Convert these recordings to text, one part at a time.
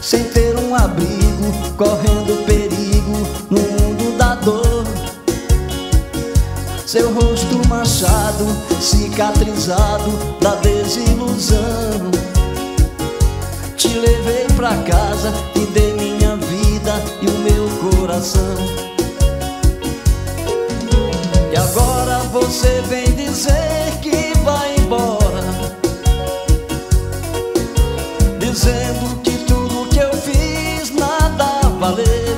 sem ter um abrigo, correndo perigo no mundo da dor. Seu rosto manchado, cicatrizado da desilusão. Te levei pra casa, te dei minha vida e o meu coração. E agora você vem dizer que vai embora, dizendo que tudo que eu fiz nada valeu.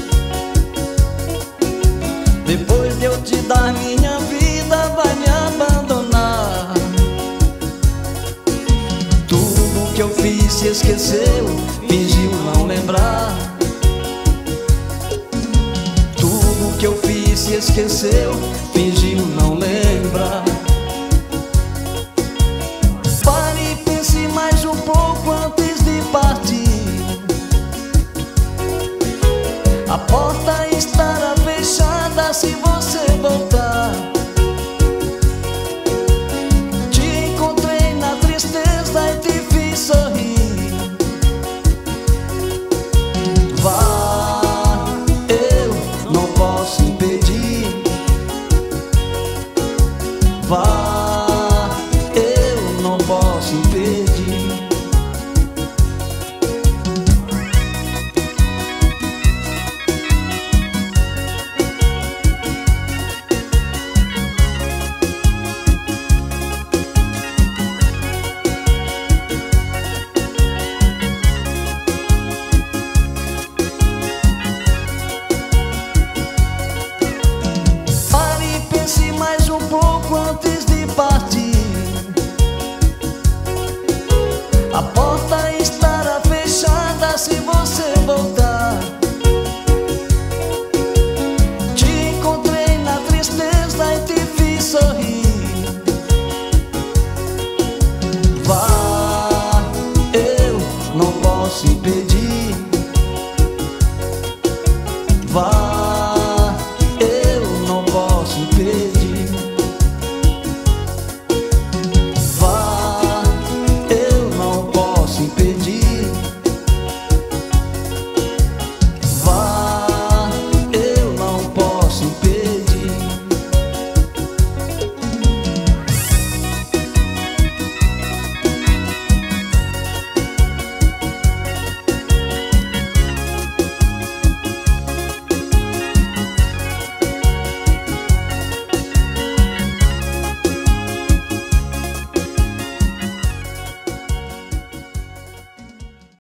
Depois de eu te dar minha vida, vai me abandonar. Tudo que eu fiz se esqueceu, fingiu não lembrar. Tudo que eu fiz se esqueceu, fingiu não lembrar. Pare e pense mais um pouco antes de partir. A porta estará fechada se você voltar. Te encontrei na tristeza e te fiz sorrir. Vá, eu não posso impedir. Vá, eu não posso impedir. Mais um pouco antes de partir. A porta estará fechada se você voltar. Te encontrei na tristeza e te fiz sorrir. Vá, eu não posso impedir. Vá.